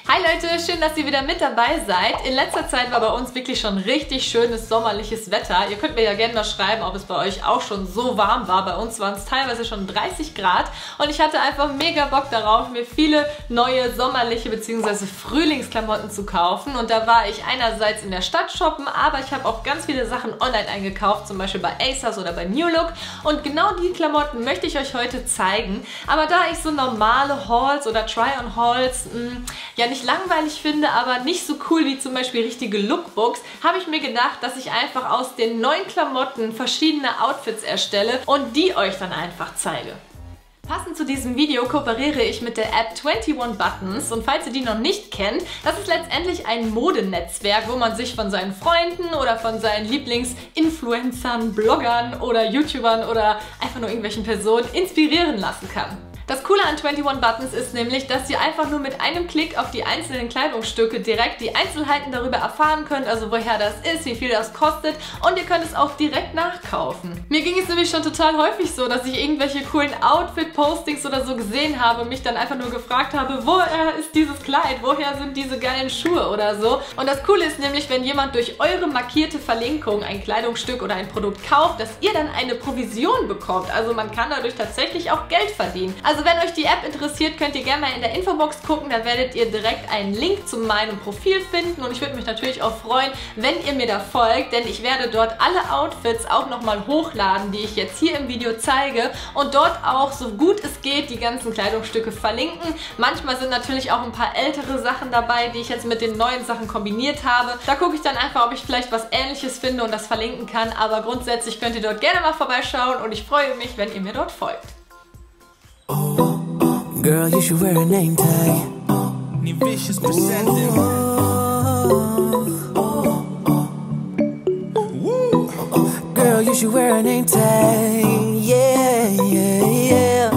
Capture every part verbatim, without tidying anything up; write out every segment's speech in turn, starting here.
Hi Leute, schön, dass ihr wieder mit dabei seid. In letzter Zeit war bei uns wirklich schon richtig schönes sommerliches Wetter. Ihr könnt mir ja gerne mal schreiben, ob es bei euch auch schon so warm war. Bei uns waren es teilweise schon dreißig Grad und ich hatte einfach mega Bock darauf, mir viele neue sommerliche bzw. Frühlingsklamotten zu kaufen. Und da war ich einerseits in der Stadt shoppen, aber ich habe auch ganz viele Sachen online eingekauft, zum Beispiel bei ASOS oder bei New Look. Und genau die Klamotten möchte ich euch heute zeigen. Aber da ich so normale Hauls oder Try-on-Hauls mh, ja nicht langweilig finde, aber nicht so cool wie zum Beispiel richtige Lookbooks, habe ich mir gedacht, dass ich einfach aus den neuen Klamotten verschiedene Outfits erstelle und die euch dann einfach zeige. Passend zu diesem Video kooperiere ich mit der App einundzwanzig Buttons und falls ihr die noch nicht kennt, das ist letztendlich ein Modenetzwerk, wo man sich von seinen Freunden oder von seinen Lieblingsinfluencern, Bloggern oder YouTubern oder einfach nur irgendwelchen Personen inspirieren lassen kann. Das Coole an einundzwanzig Buttons ist nämlich, dass ihr einfach nur mit einem Klick auf die einzelnen Kleidungsstücke direkt die Einzelheiten darüber erfahren könnt, also woher das ist, wie viel das kostet und ihr könnt es auch direkt nachkaufen. Mir ging es nämlich schon total häufig so, dass ich irgendwelche coolen Outfit-Postings oder so gesehen habe und mich dann einfach nur gefragt habe, woher ist dieses Kleid, woher sind diese geilen Schuhe oder so. Und das Coole ist nämlich, wenn jemand durch eure markierte Verlinkung ein Kleidungsstück oder ein Produkt kauft, dass ihr dann eine Provision bekommt. Also man kann dadurch tatsächlich auch Geld verdienen. Also wenn euch die App interessiert, könnt ihr gerne mal in der Infobox gucken, da werdet ihr direkt einen Link zu meinem Profil finden und ich würde mich natürlich auch freuen, wenn ihr mir da folgt, denn ich werde dort alle Outfits auch nochmal hochladen, die ich jetzt hier im Video zeige und dort auch so gut es geht die ganzen Kleidungsstücke verlinken. Manchmal sind natürlich auch ein paar ältere Sachen dabei, die ich jetzt mit den neuen Sachen kombiniert habe. Da gucke ich dann einfach, ob ich vielleicht was Ähnliches finde und das verlinken kann, aber grundsätzlich könnt ihr dort gerne mal vorbeischauen und ich freue mich, wenn ihr mir dort folgt. Oh, girl, you should wear a name tag. Vicious presenting. Girl, you should wear a name tag. Yeah, yeah, yeah.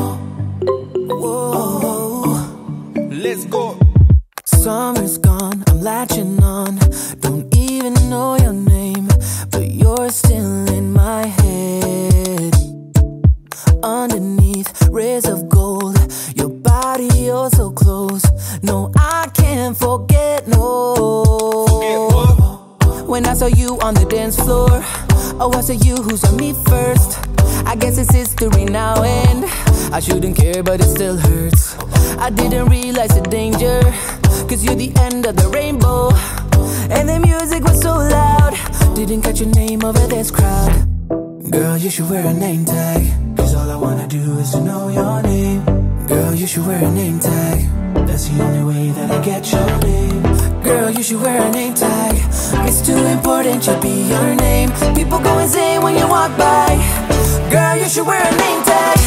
Whoa. Let's go. Summer's gone, I'm latching on. Don't even know your name, but you're still in my head. Underneath rays of gold, your body oh so close. No, I can't forget, no. Forget what? When I saw you on the dance floor, oh, I saw you who saw me first. I guess it's history now and I shouldn't care but it still hurts. I didn't realize the danger, cause you're the end of the rainbow. And the music was so loud, didn't catch your name over this crowd. Girl, you should wear a name tag, cause all I wanna do is to know your name. Girl, you should wear a name tag, that's the only way that I get your name. Girl, you should wear a name tag, it's too important to be your name. People go insane when you walk by. Girl, you should wear a name tag.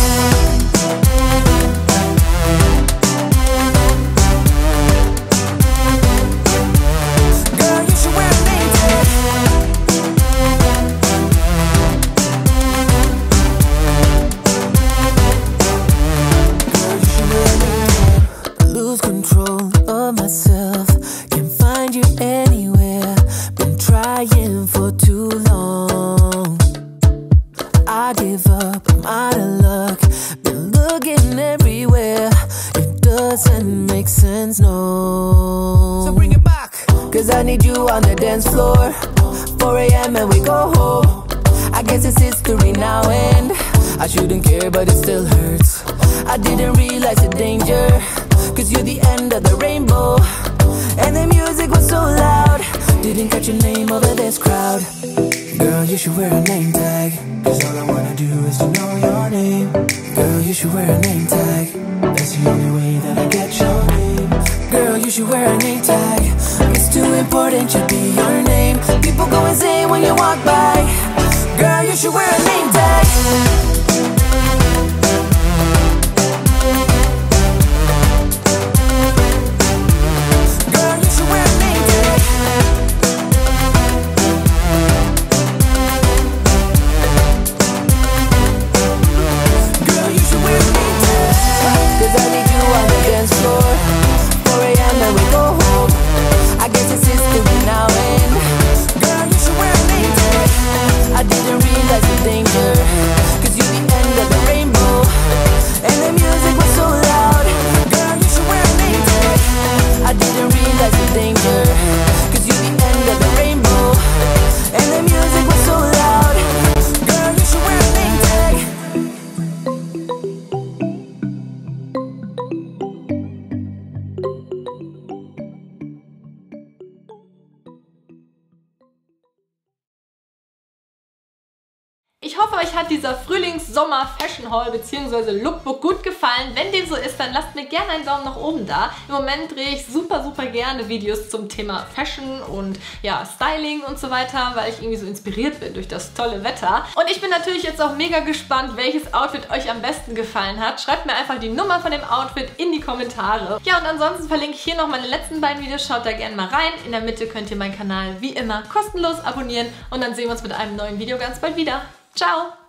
Girl, you should wear a name tag. Lose control of myself, can't find you anywhere. Been trying for too long. I give up, I'm out of luck. Been looking everywhere, it doesn't make sense, no. So bring it back. Cause I need you on the dance floor. four A M and we go home. I guess it's history now and I shouldn't care but it still hurts. I didn't realize the danger, cause you're the end of the rainbow. And the music was so loud, didn't catch your name over this crowd. Girl, you should wear a name tag, cause all I wanna do is to know your name. Girl, you should wear a name tag, that's the only way that I get your name. Girl, you should wear a name tag, it's too important to be your name. People go insane when you walk by. Girl, you should wear a name tag. I didn't realize the danger, cause you're the end hoffe, euch hat dieser Frühlings-Sommer-Fashion-Haul bzw. Lookbook gut gefallen. Wenn dem so ist, dann lasst mir gerne einen Daumen nach oben da. Im Moment drehe ich super, super gerne Videos zum Thema Fashion und ja, Styling und so weiter, weil ich irgendwie so inspiriert bin durch das tolle Wetter. Und ich bin natürlich jetzt auch mega gespannt, welches Outfit euch am besten gefallen hat. Schreibt mir einfach die Nummer von dem Outfit in die Kommentare. Ja, und ansonsten verlinke ich hier noch meine letzten beiden Videos. Schaut da gerne mal rein. In der Mitte könnt ihr meinen Kanal wie immer kostenlos abonnieren und dann sehen wir uns mit einem neuen Video ganz bald wieder. Ciao!